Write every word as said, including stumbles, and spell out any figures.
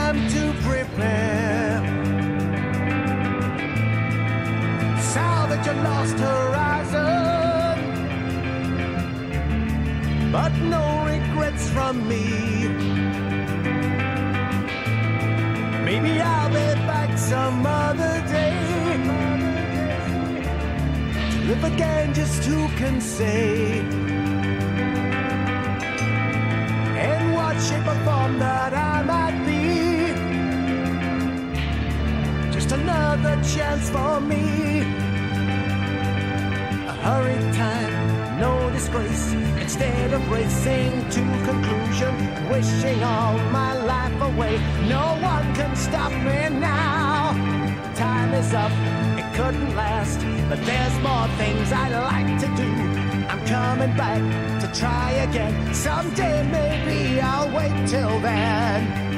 time to prepare. Salvage a lost horizon, but no regrets from me. Maybe I'll be back some other day. To live again, just who can say? In what shape or form that I might be, just another chance for me. A hurried time, no disgrace. Instead of racing to conclusion, wishing all my life away, no one can stop me now. Time is up, it couldn't last, but there's more things I'd like to do. I'm coming back to try again. Someday maybe I'll wait till then.